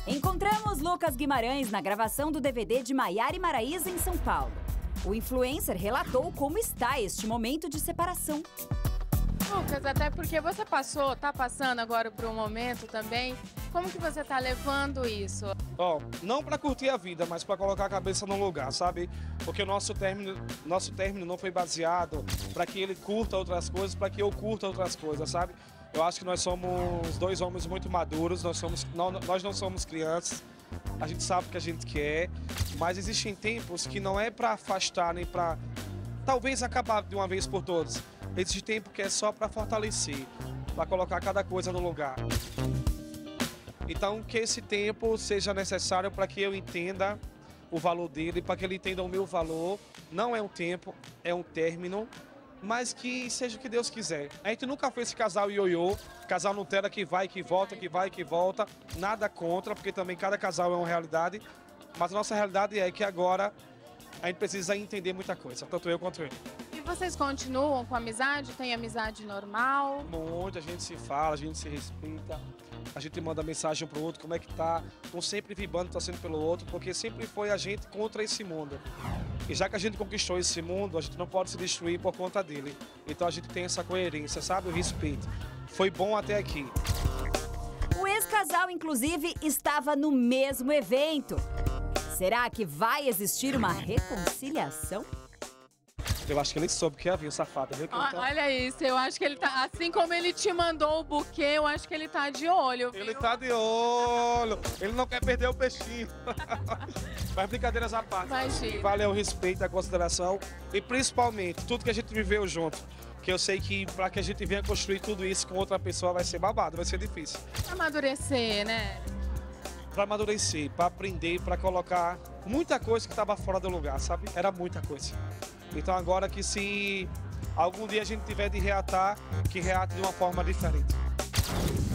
Encontramos Lucas Guimarães na gravação do DVD de Maiara e Maraísa em São Paulo. O influencer relatou como está este momento de separação. Lucas, até porque você tá passando agora por um momento também. Como que você tá levando isso? Não para curtir a vida, mas para colocar a cabeça no lugar, sabe? Porque o nosso término não foi baseado para que ele curta outras coisas, para que eu curta outras coisas, sabe? Eu acho que nós somos dois homens muito maduros, nós não somos crianças, a gente sabe o que a gente quer, mas existem tempos que não é para afastar nem para talvez acabar de uma vez por todas. Existe tempo que é só para fortalecer, para colocar cada coisa no lugar. Então, que esse tempo seja necessário para que eu entenda o valor dele, para que ele entenda o meu valor. Não é um tempo, é um término, mas que seja o que Deus quiser. A gente nunca foi esse casal ioiô, casal Nutella que vai, que volta, que vai, que volta. Nada contra, porque também cada casal é uma realidade. Mas a nossa realidade é que agora a gente precisa entender muita coisa, tanto eu quanto ele. E vocês continuam com amizade? Tem amizade normal? Muita gente se fala, a gente se respeita. A gente manda mensagem um pro outro, como é que tá. Estão sempre vibrando, torcendo pelo outro, porque sempre foi a gente contra esse mundo. E já que a gente conquistou esse mundo, a gente não pode se destruir por conta dele. Então a gente tem essa coerência, sabe? O respeito. Foi bom até aqui. O ex-casal, inclusive, estava no mesmo evento. Será que vai existir uma reconciliação? Eu acho que ele soube que havia o safado, viu? Olha isso, eu acho que ele tá, assim como ele te mandou o buquê, eu acho que ele tá de olho, viu? Ele tá de olho, ele não quer perder o peixinho. Mas brincadeiras à parte. Imagina. Vale o respeito, a consideração e principalmente tudo que a gente viveu junto. Que eu sei que para que a gente venha construir tudo isso com outra pessoa vai ser babado, vai ser difícil. Amadurecer, né? Para amadurecer, para aprender, para colocar muita coisa que estava fora do lugar, sabe? Era muita coisa. Então agora que se algum dia a gente tiver de reatar, que reate de uma forma diferente.